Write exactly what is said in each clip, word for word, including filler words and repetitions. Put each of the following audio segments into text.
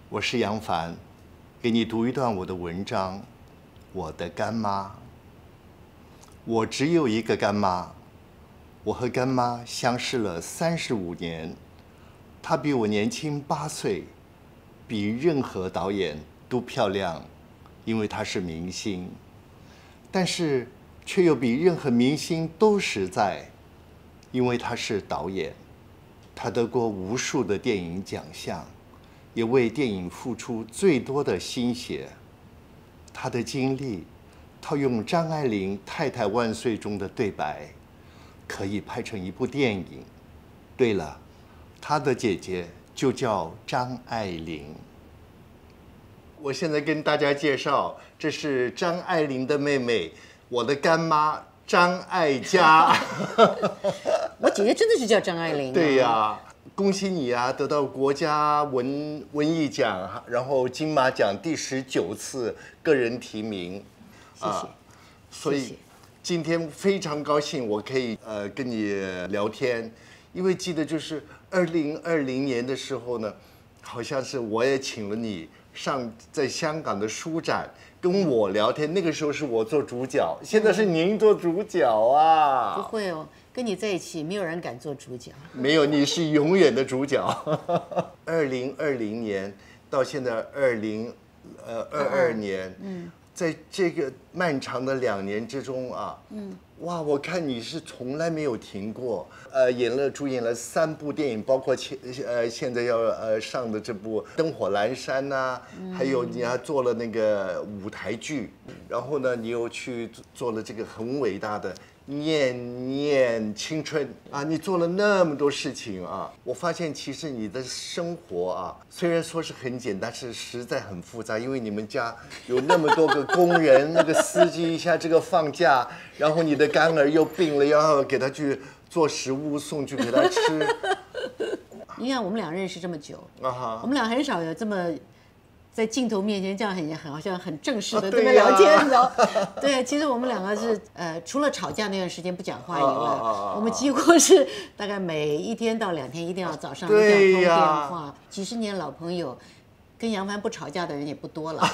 我是杨凡，给你读一段我的文章。我的干妈。我只有一个干妈，我和干妈相识了三十五年，她比我年轻八岁，比任何导演都漂亮，因为她是明星，但是却又比任何明星都实在，因为她是导演。她得过无数的电影奖项，也为电影付出最多的心血。她的经历，套用张爱玲《太太万岁》中的对白，可以拍成一部电影。对了，她的姐姐就叫张爱玲。我现在跟大家介绍，这是张爱玲的妹妹，我的干妈张艾嘉。 我姐姐真的是叫张爱玲、啊。 对呀、啊，恭喜你啊，得到国家文文艺奖，然后金马奖第十九次个人提名。 谢谢。 啊、所以今天非常高兴，我可以呃跟你聊天，因为记得就是二零二零年的时候呢，好像是我也请了你上在香港的书展跟我聊天，那个时候是我做主角，现在是您做主角啊。 不会哦，跟你在一起，没有人敢做主角。 没有，你是永远的主角。二零二零年到现在二零呃二二年，嗯，在这个漫长的两年之中啊，嗯，哇，我看你是从来没有停过，呃，演了主演了三部电影，包括现呃现在要呃上的这部《灯火阑珊》呐，还有你还做了那个舞台剧，然后呢，你又去做了这个很伟大的。念念青春啊！你做了那么多事情啊！我发现其实你的生活啊，虽然说是很简单，是实在很复杂，因为你们家有那么多个工人，那个司机一下这个放假，然后你的干儿又病了，要给他去做食物送去给他吃。 你看我们俩认识这么久， 啊哈， 我们俩很少有这么。在镜头面前这样很很好像很正式的这啊么聊天，你知道？对，其实我们两个是呃，除了吵架那段时间不讲话以外，我们几乎是大概每一天到两天一定要早上一定要通电话。几十年老朋友，跟杨帆不吵架的人也不多了。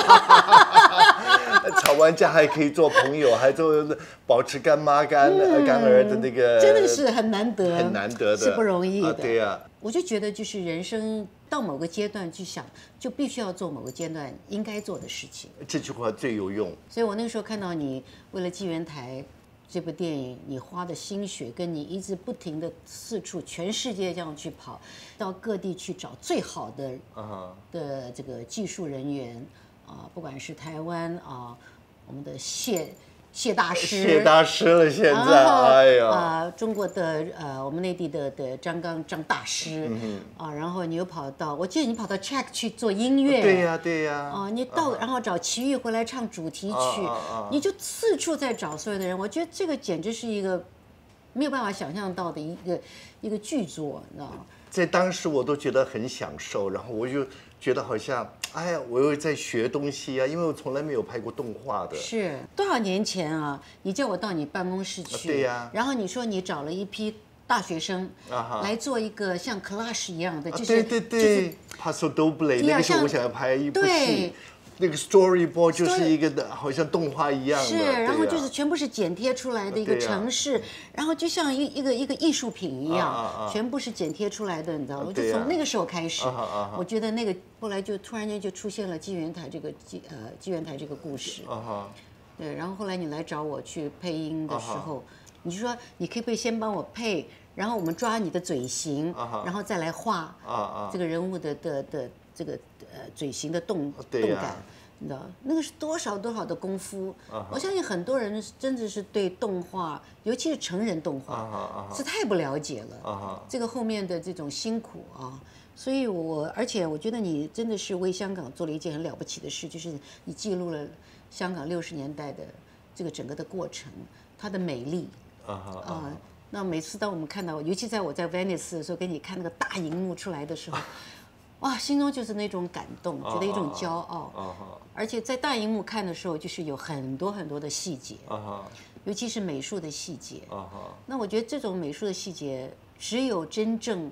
吵完架还可以做朋友，还做保持干妈干、嗯、干儿的那个， 真的是很难得， 很难得的， 是不容易的。 啊、对呀、啊， 我就觉得就是人生到某个阶段去想，就必须要做某个阶段应该做的事情。 这句话最有用。 所以我那个时候看到你为了纪元台这部电影，你花的心血，跟你一直不停的四处全世界这样去跑，到各地去找最好的、uh-huh. 的这个技术人员啊、呃，不管是台湾啊、呃，我们的谢。谢大师， 谢大师了，现在，哎呀， 啊、呃，中国的呃，我们内地的的张刚张大师，嗯、啊，然后你又跑到，我记得你跑到 Czech 去做音乐， 对呀、啊，对呀、 啊，啊，你到、啊、然后找齐豫回来唱主题曲，啊啊啊、你就四处在找所有的人，我觉得这个简直是一个没有办法想象到的一个一个巨作，你知道吗？ 在当时我都觉得很享受，然后我就觉得好像，哎呀，我又在学东西啊，因为我从来没有拍过动画的。 是多少年前啊？你叫我到你办公室去， 啊对呀、啊。 然后你说你找了一批大学生啊来做一个像 class 一样的，就是、 啊、对对对 ，Paso Doble， 那个时候我想要拍一部戏。那个 storyboard 就是一个的，好像动画一样的， 是，然后就是全部是剪贴出来的一个城市，啊、然后就像一一个一个艺术品一样，啊啊啊、全部是剪贴出来的，你知道吗？我、啊、就从那个时候开始，啊、我觉得那个后来就突然间就出现了纪元台这个纪呃纪元台这个故事，啊、对，然后后来你来找我去配音的时候，啊、你就说你可不可以先帮我配，然后我们抓你的嘴型，啊、然后再来画这个人物的的的这个。呃，嘴型的动动感，你知道，那个是多少多少的功夫。Uh-huh. 我相信很多人真的是对动画，尤其是成人动画， uh-huh. 是太不了解了。Uh-huh. 这个后面的这种辛苦啊，所以我而且我觉得你真的是为香港做了一件很了不起的事，就是你记录了香港六十年代的这个整个的过程，它的美丽。啊、uh-huh. 呃，那每次当我们看到，尤其在我在 Venice 的时候，给你看那个大荧幕出来的时候。哇，心中就是那种感动，觉得一种骄傲， uh-huh. Uh-huh. 而且在大荧幕看的时候，就是有很多很多的细节， uh-huh. 尤其是美术的细节。Uh-huh. 那我觉得这种美术的细节，只有真正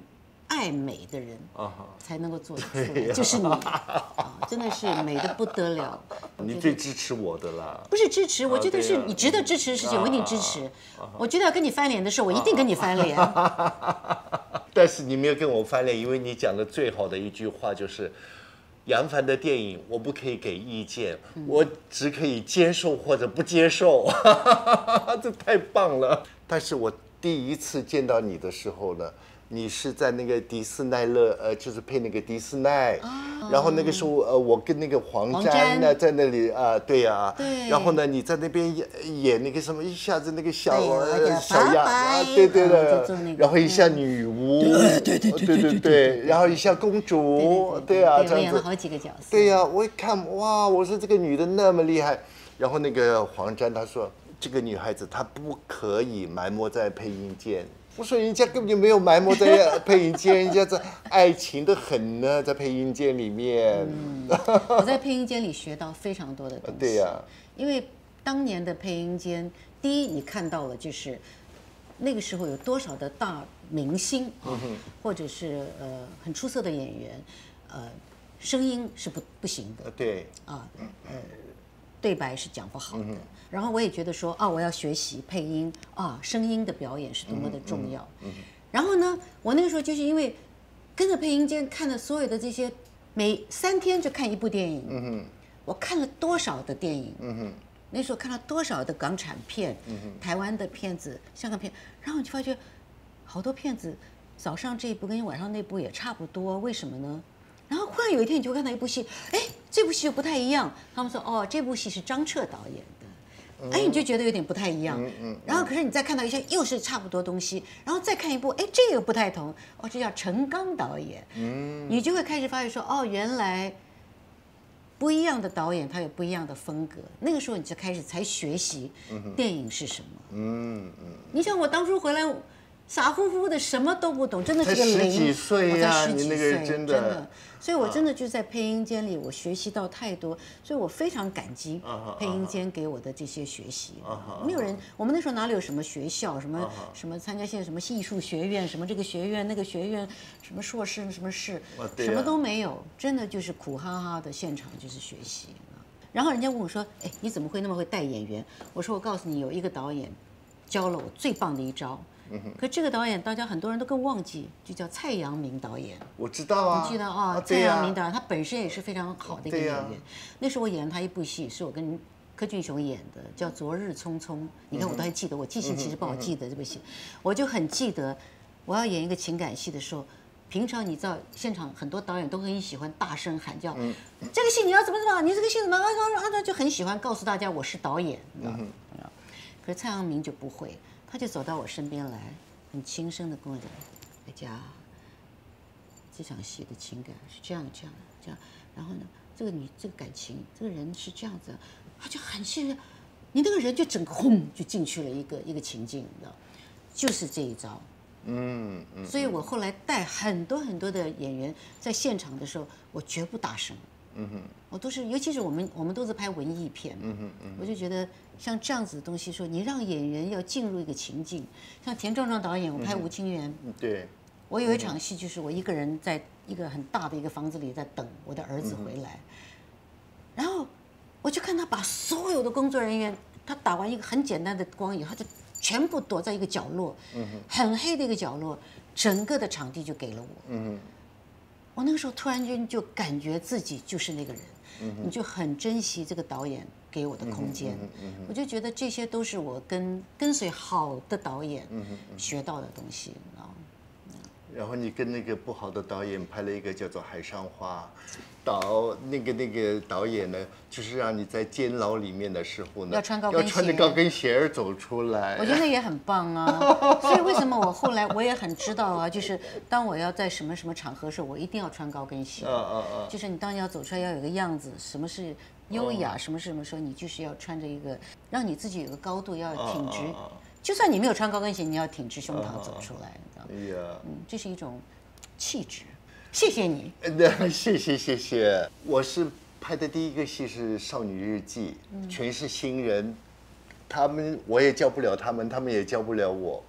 爱美的人才能够做得出来，就是你啊，真的是美的不得了。 你最支持我的啦。 不是支持，我觉得是你值得支持的事情，我一定支持。我觉得要跟你翻脸的事，我一定跟你翻脸。 但是你没有跟我翻脸，因为你讲的最好的一句话就是。杨凡的电影，我不可以给意见，嗯、我只可以接受或者不接受，这太棒了。但是我第一次见到你的时候呢，你是在那个迪斯奈乐，呃，就是配那个迪斯奈，哦、然后那个时候，呃，我跟那个黄沾呢在那里啊、呃，对呀、啊， 对， 然后呢，你在那边演演那个什么，一下子那个小呃小鸭啊，对对的，然后一下女巫， 对对对对对对，然后一下公主，对啊，这样子， 演了好几个角色， 对呀，我一看哇，我说这个女的那么厉害，然后那个黄沾他说，这个女孩子她不可以埋没在配音间。我说人家根本就没有埋没在配音间，人家在爱情的很呢，在配音间里面。 嗯，我在配音间里学到非常多的东西。 对呀、啊， 因为当年的配音间，第一你看到了就是那个时候有多少的大明星啊，嗯、或者是呃很出色的演员，呃，声音是不不行的。 对。 啊，呃，对白是讲不好的。嗯，然后我也觉得说啊，我要学习配音啊，声音的表演是多么的重要。嗯嗯嗯、然后呢，我那个时候就是因为跟着配音间看的所有的这些，每三天就看一部电影。嗯、我看了多少的电影？嗯、那时候看了多少的港产片、嗯、台湾的片子、香港片，然后你就发觉好多片子，早上这一部跟晚上那部也差不多，为什么呢？然后忽然有一天，你就看到一部戏，哎，这部戏又不太一样。他们说，哦，这部戏是张彻导演的，哎，你就觉得有点不太一样。嗯嗯。然后，可是你再看到一些又是差不多东西，然后再看一部，哎，这个不太同，哦，这叫陈刚导演。嗯。你就会开始发现说，哦，原来不一样的导演他有不一样的风格。那个时候你就开始才学习电影是什么。嗯嗯。你想我当初回来。傻乎乎的，什么都不懂，真的是个零。 才十几岁呀、啊， 你那个人真的， 真的，所以我真的就在配音间里，我学习到太多，所以我非常感激配音间给我的这些学习。没有人，我们那时候哪里有什么学校，什么什么参加现在什么艺术学院，什么这个学院那个学院，什么硕士什么士，什么都没有，真的就是苦哈哈的现场就是学习。然后人家问我说：“哎，你怎么会那么会带演员？”我说：“我告诉你，有一个导演教了我最棒的一招。”可这个导演，大家很多人都更忘记，就叫蔡阳明导演。 我知道啊， 你记得啊？蔡阳明导演，他本身也是非常好的一个演员。那时候我演了他一部戏，是我跟柯俊雄演的，叫《昨日匆匆》。你看我都还记得，我记性其实不好记得这部戏，我就很记得，我要演一个情感戏的时候，平常你知道现场很多导演都很喜欢大声喊叫，这个戏你要怎么怎么，你这个戏怎么啊啊啊，就很喜欢告诉大家我是导演，你知道吗？可是蔡阳明就不会。他就走到我身边来，很轻声的跟我讲：“大家，这场戏的情感是这样这样这样，然后呢，这个你这个感情，这个人是这样子。”他就很信任，你那个人就整个轰就进去了一个一个情境，你知道，就是这一招。嗯嗯。所以我后来带很多很多的演员在现场的时候，我绝不大声。嗯哼。我都是，尤其是我们我们都是拍文艺片，嗯哼嗯，我就觉得。像这样子的东西，说你让演员要进入一个情境，像田壮壮导演，我拍《吴清源》， 嗯，对， 我有一场戏就是我一个人在一个很大的一个房子里在等我的儿子回来，然后我就看他把所有的工作人员，他打完一个很简单的光以后，他就全部躲在一个角落，嗯，很黑的一个角落，整个的场地就给了我，嗯，我那个时候突然间就感觉自己就是那个人，嗯，你就很珍惜这个导演。给我的空间，我就觉得这些都是我跟跟随好的导演学到的东西，你知道吗？ 然后你跟那个不好的导演拍了一个叫做《海上花》，导那个那个导演呢，就是让你在监牢里面的时候呢， 要穿高跟鞋， 要穿着高跟鞋儿走出来。 我觉得也很棒啊，所以为什么我后来我也很知道啊，就是当我要在什么什么场合的时候，我一定要穿高跟鞋。嗯嗯嗯。就是你当你要走出来要有个样子，什么是？优雅，什么是什么时候你就是要穿着一个，让你自己有个高度，要挺直。就算你没有穿高跟鞋，你要挺直胸膛走出来，你知道吗？嗯，这是一种气质。谢谢你。 谢谢谢谢。我是拍的第一个戏是《少女日记》，全是新人，他们我也教不了他们，他们也教不了我。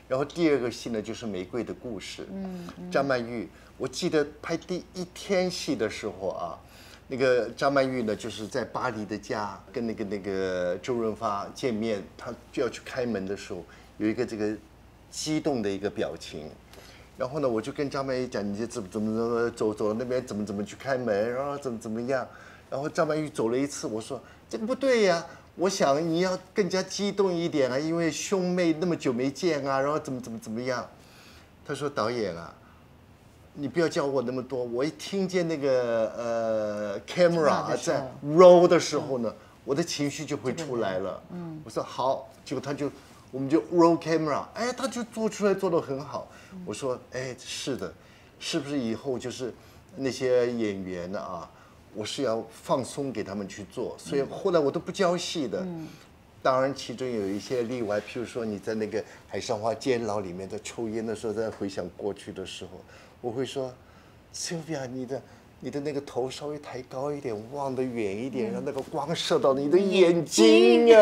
然后第二个戏呢就是《玫瑰的故事》。嗯，张曼玉，我记得拍第一天戏的时候啊，那个张曼玉呢就是在巴黎的家跟那个那个周润发见面，他就要去开门的时候，有一个这个激动的一个表情。然后呢，我就跟张曼玉讲，你就怎么怎么怎么走走到那边怎么怎么去开门，然后怎么怎么样。然后张曼玉走了一次，我说这个不对呀。我想你要更加激动一点啊，因为兄妹那么久没见啊，然后怎么怎么怎么样？他说导演啊，你不要教我那么多，我一听见那个呃 camera 在 roll 的时候呢，我的情绪就会出来了。嗯，我说好，结果他就我们就 roll camera， 哎，他就做出来做得很好。我说哎，是的，是不是以后就是那些演员呢啊？我是要放松给他们去做，所以后来我都不教戏的。嗯，当然其中有一些例外，譬如说你在那个海上花监牢里面在抽烟的时候，在回想过去的时候，我会说 ，Sylvia， 你的你的那个头稍微抬高一点，望得远一点，让那个光射到你的眼睛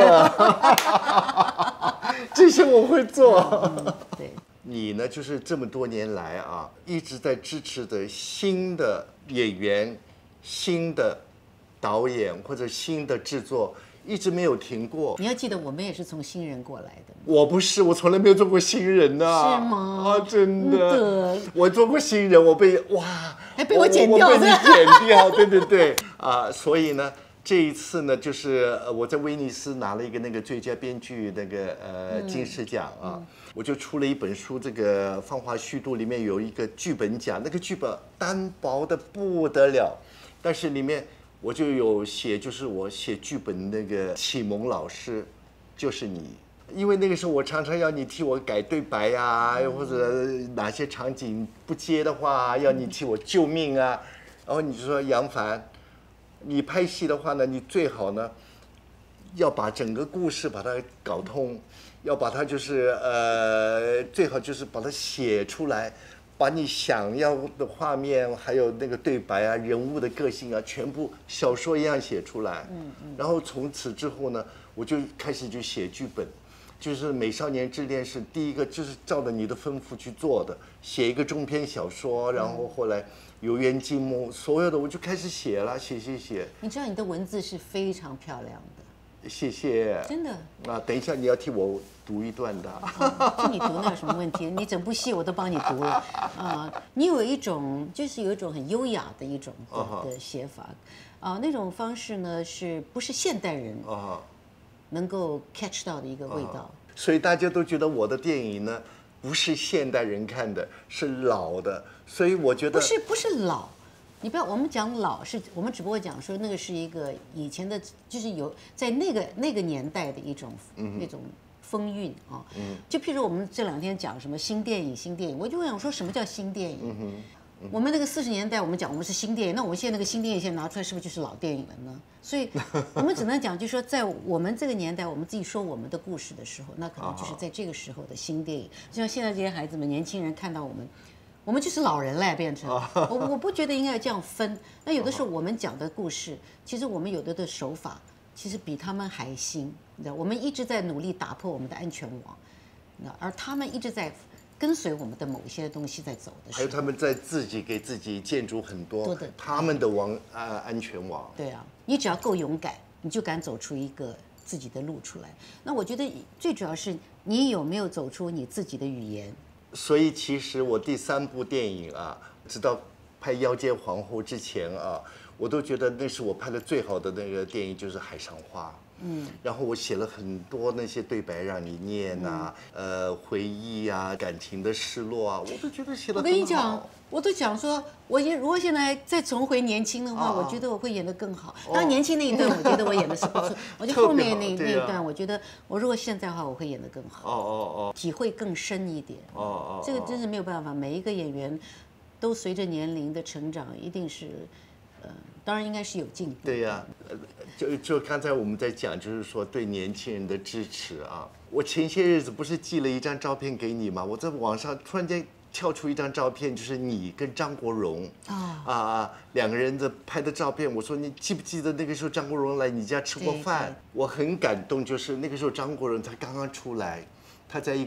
啊。这些我会做。嗯，对。你呢，就是这么多年来啊，一直在支持的新的演员。新的导演或者新的制作一直没有停过。 你要记得，我们也是从新人过来的。 我不是，我从来没有做过新人呐、 啊。是吗？ 啊，真的。我做过新人，我被哇， 还被我剪掉， 我被你剪掉，对对对啊。所以呢，这一次呢，就是我在威尼斯拿了一个那个最佳编剧那个呃金狮奖啊。嗯我就出了一本书，这个《芳华序度》里面有一个剧本奖，那个剧本单薄的不得了，但是里面我就有写，就是我写剧本那个启蒙老师就是你，因为那个时候我常常要你替我改对白啊，或者哪些场景不接的话，要你替我救命啊，然后你就说杨凡，你拍戏的话呢，你最好呢要把整个故事把它搞通。要把它就是呃，最好就是把它写出来，把你想要的画面，还有那个对白啊、人物的个性啊，全部小说一样写出来。嗯嗯。然后从此之后呢，我就开始就写剧本，就是《美少年之恋》是第一个，就是照着你的吩咐去做的，写一个中篇小说，然后后来游园惊梦，所有的我就开始写了，写写写。 你知道你的文字是非常漂亮的。 谢谢， 真的啊！等一下你要替我读一段的， 哦、替你读那有什么问题？你整部戏我都帮你读了啊！你有一种就是有一种很优雅的一种的, 的写法啊，那种方式呢，是不是现代人能够 catch 到的一个味道？ 所以大家都觉得我的电影呢，不是现代人看的，是老的，所以我觉得不是不是老。你不要，我们讲老是，我们只不过讲说那个是一个以前的，就是有在那个那个年代的一种、嗯、那种风韵啊。嗯、就譬如我们这两天讲什么新电影，新电影，我就想说什么叫新电影？嗯嗯、我们那个四十年代我们讲我们是新电影，那我们现在那个新电影现在拿出来是不是就是老电影了呢？所以我们只能讲，就是说在我们这个年代，我们自己说我们的故事的时候，那可能就是在这个时候的新电影。就像现在这些孩子们、年轻人看到我们。我们就是老人了，变成我我不觉得应该这样分。那有的时候我们讲的故事，其实我们有的的手法，其实比他们还新。你知道，我们一直在努力打破我们的安全网，那而他们一直在跟随我们的某一些东西在走的时候。 还有他们在自己给自己建筑很多的他们的网啊安全网。 对啊，你只要够勇敢，你就敢走出一个自己的路出来。那我觉得最主要是你有没有走出你自己的语言。 所以其实我第三部电影啊，直到拍《妖间皇后》之前啊，我都觉得那是我拍的最好的那个电影，就是《海上花》。嗯，然后我写了很多那些对白让你念啊，嗯、呃，回忆啊，感情的失落啊，我都觉得写得很好。 我跟你讲，我都讲说，我如果现在再重回年轻的话，啊、我觉得我会演得更好。当然年轻那一段，我觉得我演的是不错。我觉得后面那、啊、那一段，我觉得我如果现在的话，我会演得更好。哦哦哦，体会更深一点。哦哦，这个真是没有办法，每一个演员都随着年龄的成长，一定是。呃，当然应该是有进步。 对呀、啊，就就刚才我们在讲，就是说对年轻人的支持啊。我前些日子不是寄了一张照片给你吗？我在网上突然间跳出一张照片，就是你跟张国荣啊啊两个人的拍的照片。我说你记不记得那个时候张国荣来你家吃过饭？我很感动，就是那个时候张国荣才刚刚出来，他在一个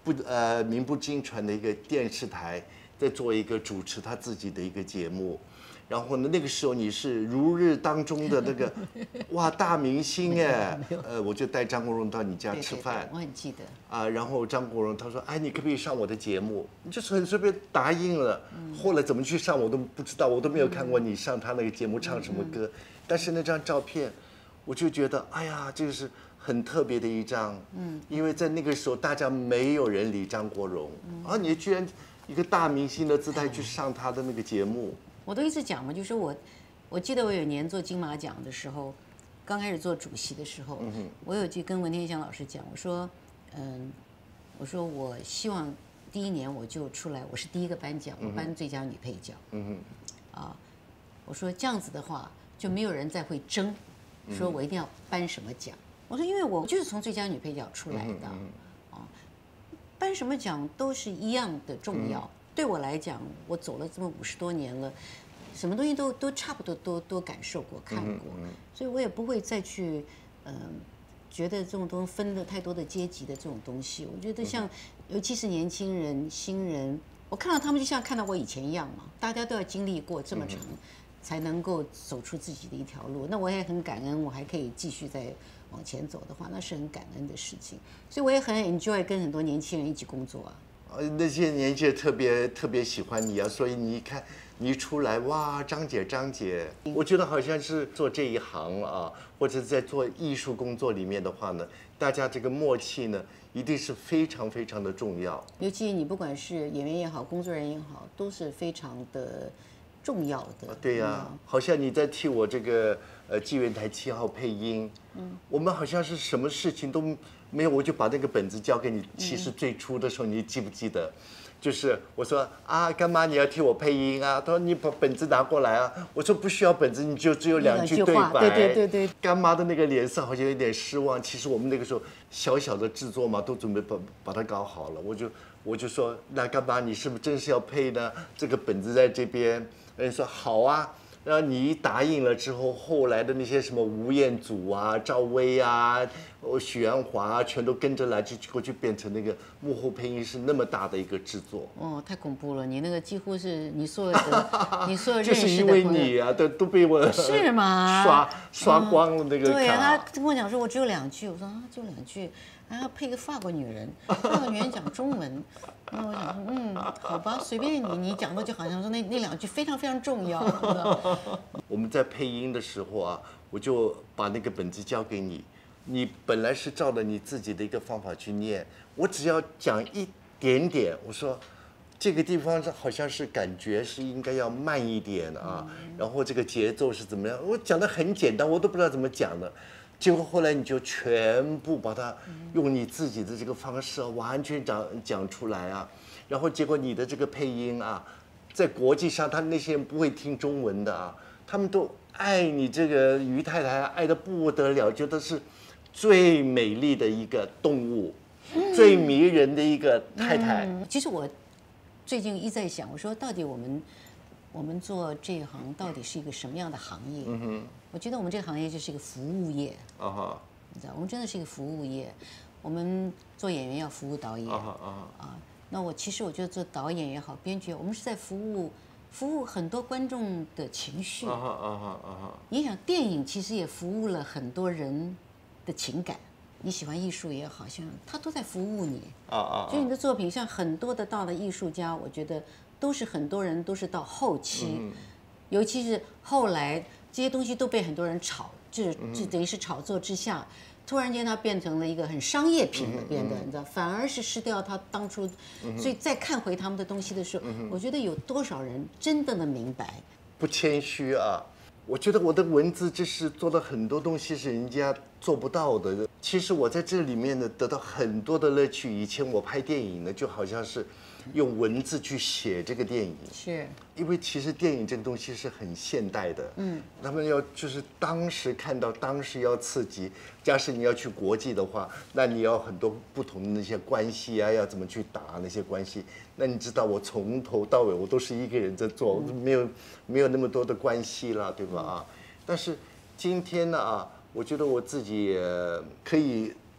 不呃名不经传的一个电视台，在做一个主持他自己的一个节目。然后呢，那个时候你是如日当中的那个哇大明星哎，呃，我就带张国荣到你家吃饭， 对对对我很记得啊。然后张国荣他说，哎，你可不可以上我的节目？你就是很随便答应了。后来怎么去上我都不知道，我都没有看过你上他那个节目唱什么歌。但是那张照片，我就觉得，哎呀，这个是很特别的一张。嗯，因为在那个时候大家没有人理张国荣，啊，你居然一个大明星的姿态去上他的那个节目。 我都一直讲嘛，就是我，我记得我有一年做金马奖的时候，刚开始做主席的时候，嗯、我有去跟文天祥老师讲，我说，嗯，我说我希望第一年我就出来，我是第一个颁奖，我颁最佳女配角，嗯啊，我说这样子的话就没有人再会争，说我一定要颁什么奖。我说因为我就是从最佳女配角出来的，啊，颁什么奖都是一样的重要。对我来讲，我走了这么五十多年了，什么东西都都差不多都都感受过、看过，所以我也不会再去，嗯、呃，觉得这种东西分的太多的阶级的这种东西。我觉得像，尤其是年轻人、新人，我看到他们就像看到我以前一样嘛，大家都要经历过这么长，才能够走出自己的一条路。那我也很感恩，我还可以继续再往前走的话，那是很感恩的事情。所以我也很 enjoy 跟很多年轻人一起工作啊。 呃，那些年轻人特别特别喜欢你啊，所以你一看你一出来，哇，张姐张姐，我觉得好像是做这一行啊，或者在做艺术工作里面的话呢，大家这个默契呢，一定是非常非常的重要。 尤其你不管是演员也好，工作人员也好，都是非常的重要的。 啊、对呀、啊，好像你在替我这个呃纪元台七号配音，嗯，我们好像是什么事情都没有，我就把那个本子交给你。其实最初的时候，你记不记得？就是我说啊，干妈你要替我配音啊，他说你把本子拿过来啊。我说不需要本子，你就只有两句对白。 对对对对。 干妈的那个脸色好像有点失望。其实我们那个时候小小的制作嘛，都准备把把它搞好了。我就我就说，那干妈你是不是真是要配呢？这个本子在这边。人说好啊。然后你一答应了之后，后来的那些什么吴彦祖啊、赵薇啊、许鞍华啊，全都跟着来，就结果就变成那个幕后配音是那么大的一个制作。 哦，太恐怖了！你那个几乎是你所有的，你所有认识的就是因为你啊，都都被我是吗？ 刷刷光了那个卡。 对啊，他跟我讲说，我只有两句，我说啊，就两句，还要配个法国女人，法国女人讲中文。然后我想说，嗯，好吧，随便你，你讲的就好像说那那两句非常非常重要。 我们在配音的时候啊，我就把那个本子交给你，你本来是照着你自己的一个方法去念，我只要讲一点点，我说这个地方是好像是感觉是应该要慢一点啊，然后这个节奏是怎么样，我讲的很简单，我都不知道怎么讲的。结果后来你就全部把它用你自己的这个方式啊，完全讲讲出来啊，然后结果你的这个配音啊，在国际上他那些人不会听中文的啊，他们都爱你这个于太太，爱得不得了，觉得是最美丽的一个动物，嗯、最迷人的一个太太。 嗯、其实我最近一直在想，我说到底我们我们做这一行到底是一个什么样的行业？嗯哼。我觉得我们这个行业就是一个服务业，啊哈，你知道，我们真的是一个服务业。我们做演员要服务导演，啊哈啊，那我其实我觉得做导演也好，编剧，我们是在服务服务很多观众的情绪，啊哈啊哈啊哈。你想，电影其实也服务了很多人的情感。你喜欢艺术也好，像他都在服务你，啊啊。所以你的作品，像很多的大的艺术家，我觉得都是很多人都是到后期，嗯、尤其是后来。这些东西都被很多人炒，就就等于是炒作之下，突然间它变成了一个很商业品了，变得你知道，反而是失掉它当初。所以再看回他们的东西的时候，我觉得有多少人真的能明白？ 不谦虚啊，我觉得我的文字就是做了很多东西是人家做不到的。其实我在这里面呢得到很多的乐趣。以前我拍电影呢，就好像是用文字去写这个电影， 是因为其实电影这个东西是很现代的，嗯，他们要就是当时看到，当时要刺激。假使你要去国际的话，那你要很多不同的那些关系啊，要怎么去打那些关系？那你知道我从头到尾我都是一个人在做，嗯、没有没有那么多的关系了，对吧？啊，但是今天呢啊，我觉得我自己也可以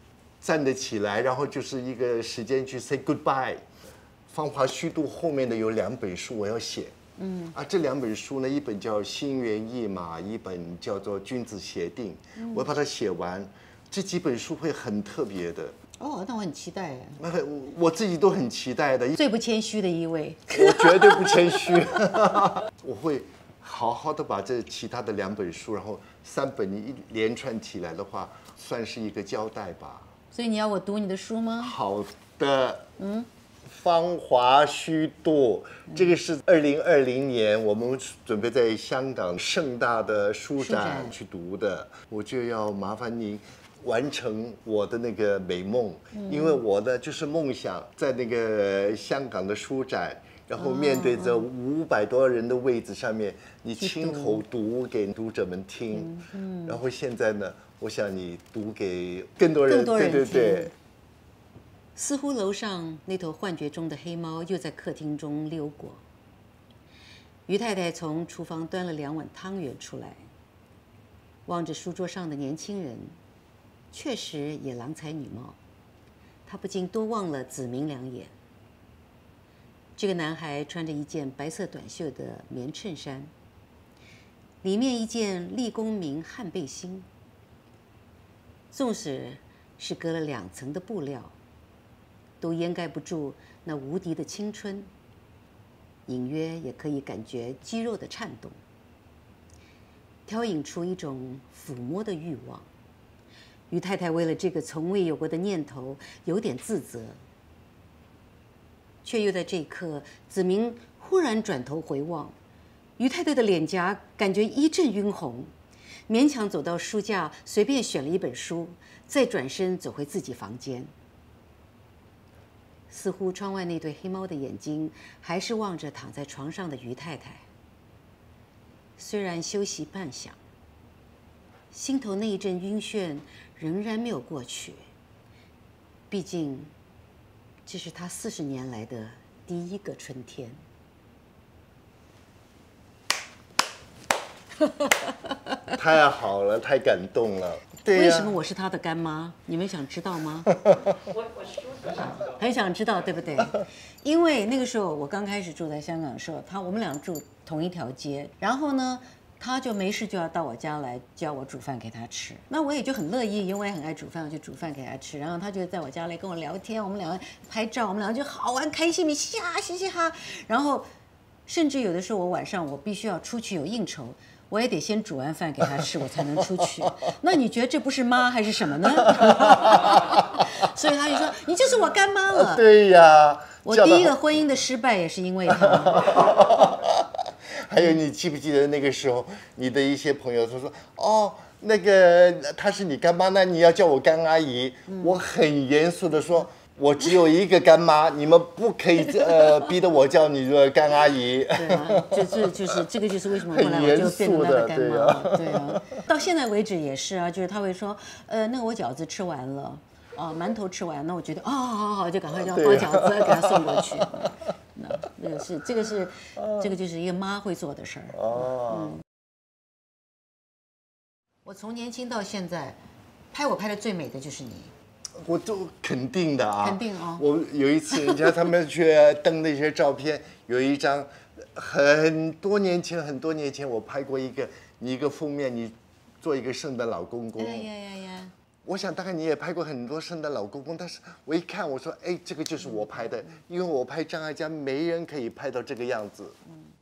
站得起来，然后就是一个时间去 say goodbye。芳华虚度后面的有两本书我要写，嗯啊，这两本书呢，一本叫《心猿意马》，一本叫做《君子协定》，嗯、我要把它写完。这几本书会很特别的。 哦，那我很期待哎。 那我我自己都很期待的。 最不谦虚的一位。 我绝对不谦虚。我会好好的把这其他的两本书，然后三本一连串起来的话，算是一个交代吧。 所以你要我读你的书吗？ 好的。嗯。芳华虚度，这个是二零二零年我们准备在香港盛大的书展去读的，我就要麻烦您完成我的那个美梦，嗯、因为我呢就是梦想在那个香港的书展，然后面对着五百多人的位置上面，你亲口读给读者们听，嗯嗯、然后现在呢，我想你读给更多人， 更多人对对对。 似乎楼上那头幻觉中的黑猫又在客厅中溜过。于太太从厨房端了两碗汤圆出来，望着书桌上的年轻人，确实也郎才女貌。她不禁多望了子明两眼。这个男孩穿着一件白色短袖的棉衬衫，里面一件立功名汗背心，纵使是隔了两层的布料，都掩盖不住那无敌的青春，隐约也可以感觉肌肉的颤动，挑引出一种抚摸的欲望。于太太为了这个从未有过的念头有点自责，却又在这一刻，子明忽然转头回望，于太太的脸颊感觉一阵晕红，勉强走到书架，随便选了一本书，再转身走回自己房间。似乎窗外那对黑猫的眼睛还是望着躺在床上的于太太。虽然休息半晌，心头那一阵晕眩仍然没有过去。毕竟，这是他四十年来的第一个春天。 太好了，太感动了。对呀， 为什么我是他的干妈？你们想知道吗？我我说很想知道，对不对？因为那个时候我刚开始住在香港的时候，他我们俩住同一条街，然后呢，他就没事就要到我家来叫我煮饭给他吃，那我也就很乐意，因为我也很爱煮饭，我就煮饭给他吃。然后他就在我家来跟我聊天，我们两个拍照，我们两个就好玩开心，你嘻哈嘻嘻哈。然后甚至有的时候我晚上我必须要出去有应酬，我也得先煮完饭给他吃，我才能出去。那你觉得这不是妈还是什么呢？所以他就说你就是我干妈了。 对呀， 我第一个婚姻的失败也是因为他。 还有，你记不记得那个时候，你的一些朋友他说，哦，那个她是你干妈，那你要叫我干阿姨。嗯、我很严肃的说，我只有一个干妈，你们不可以呃逼得我叫你的干阿姨。 对啊，就这就是这个就是为什么后来我就变成他的干妈了。对啊，到现在为止也是啊，就是他会说，呃，那个我饺子吃完了，啊，馒头吃完，那我觉得哦，好好好，就赶快要包饺子给他送过去。那这个是这个是这个就是一个妈会做的事儿。哦。嗯。我从年轻到现在，拍我拍的最美的就是你。 我都肯定的啊， 肯定啊。 我有一次，人家他们去登那些照片，有一张很多年前，很多年前我拍过一个，你一个封面，你做一个圣诞老公公。 哎呀呀呀！ 我想大概你也拍过很多圣诞老公公，但是我一看，我说，哎，这个就是我拍的，因为我拍张艾嘉，没人可以拍到这个样子。嗯。